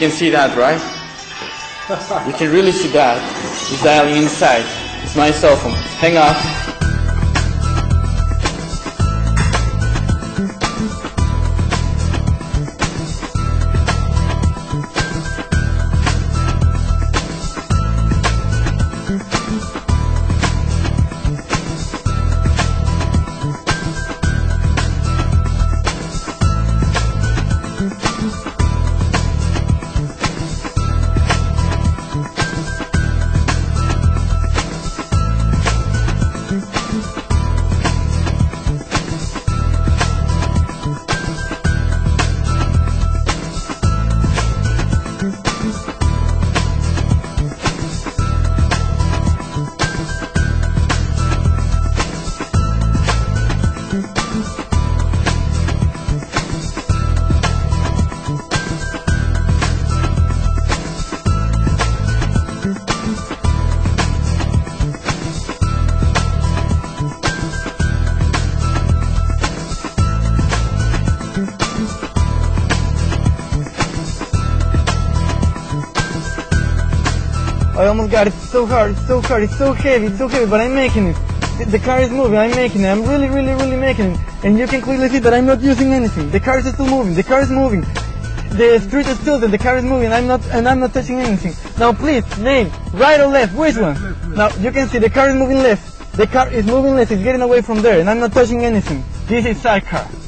can see that, right? You can really see that. It's dialing inside. It's my cell phone. Hang up. I almost got it. It's so hard, it's so hard, it's so heavy, but I'm making it. The car is moving, I'm making it. I'm really making it. And you can clearly see that I'm not using anything. The car is still moving, the car is moving. The street is still there, the car is moving, I'm not touching anything. Now please, name, right or left, which one? Now you can see the car is moving left. The car is moving left, it's getting away from there, and I'm not touching anything. This is sidecar.